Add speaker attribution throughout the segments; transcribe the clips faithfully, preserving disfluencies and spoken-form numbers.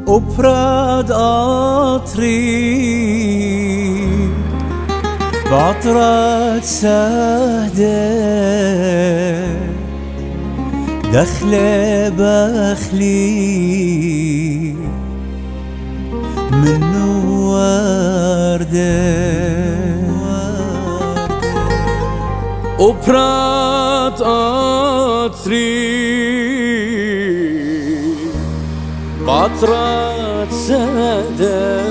Speaker 1: وبراد قطري بعطرات سهدة دخلة بخلي منو وردة وبراد قطري بعطرات سهدة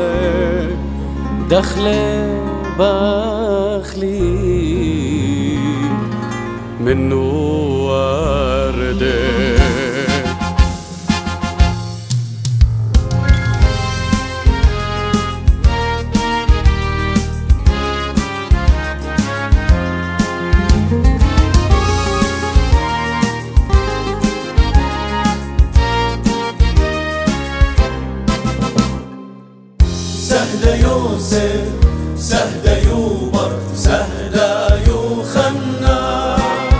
Speaker 1: دخلة بخلي منو وردة
Speaker 2: سهدة يوسف سهدة يوبر سهدة يوخنا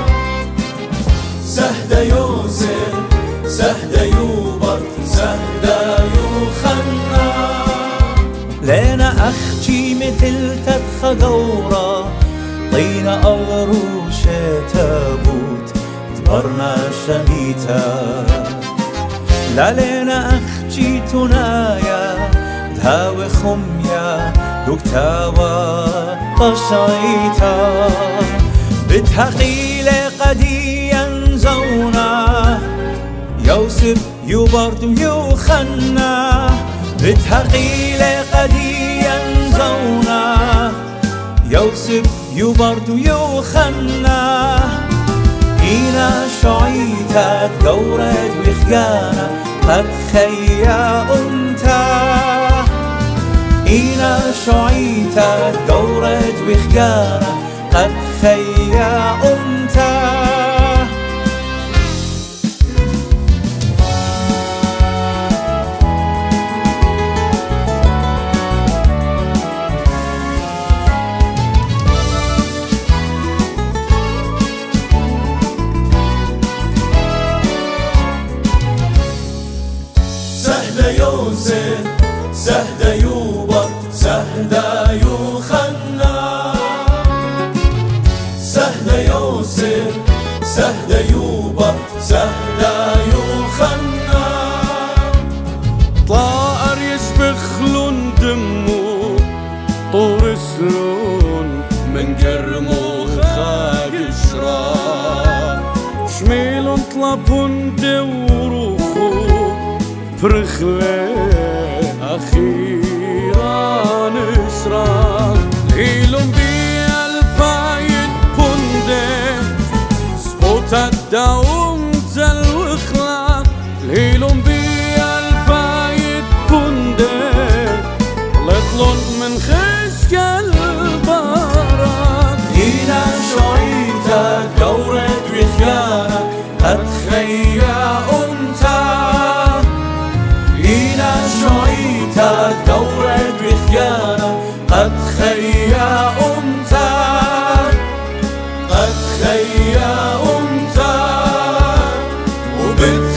Speaker 2: سهدة يوسف سهدة يوبر سهدة يوخنا
Speaker 1: لينا أختي مثل تدخى غورة طينا أغروشة تابوت تبرنا شميتا لا لينا أختي تنايا تهاوي خميا دوكتاوا قشعيتا بتحقيلة قديا زونا يوسف يوبرد يوخنا بتحقيلة قديا زونا يوسف يوبرد يوخنا إينا شعيتا تقورد وخيانا قد خيا أنتا إينا شعيتا تقورد وخيانا قد خيا أنتا
Speaker 2: سهدة يوسف سهدة يوبر سهدة يوخنا سهدة يوسف سهدة يوبر سهدة يوخنا
Speaker 3: طائر يسبخلون دمو طور سلون من قرمو خاق شراب شميلون طلبون دوروخو فرخلة أخيرا نشرا ليلون بيا البايت بونده سبوتا داوم زلوخلا ليلون بيا البايت بونده لطلون من خشك البارات
Speaker 1: إينا شعيتا تقورد وخيانا قد خيا أنتا إينا شعيتا تقورد وخيانا قد خيا أنتا
Speaker 2: قد خيا أنتا وبت